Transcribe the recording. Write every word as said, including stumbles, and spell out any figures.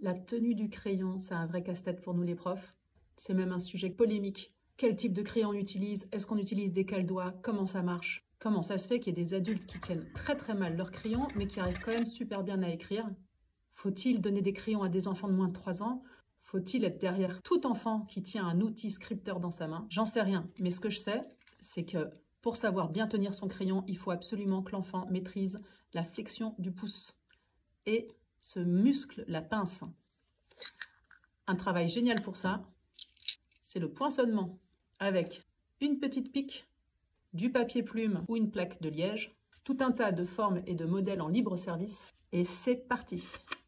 La tenue du crayon, c'est un vrai casse-tête pour nous les profs. C'est même un sujet polémique. Quel type de crayon on utilise? Est-ce qu'on utilise des cale-doigts? Comment ça marche? Comment ça se fait qu'il y ait des adultes qui tiennent très très mal leur crayon, mais qui arrivent quand même super bien à écrire? Faut-il donner des crayons à des enfants de moins de trois ans? Faut-il être derrière tout enfant qui tient un outil scripteur dans sa main? J'en sais rien, mais ce que je sais, c'est que pour savoir bien tenir son crayon, il faut absolument que l'enfant maîtrise la flexion du pouce et se muscle la pince. Un travail génial pour ça, c'est le poinçonnement avec une petite pique, du papier plume ou une plaque de liège, tout un tas de formes et de modèles en libre service. Et c'est parti!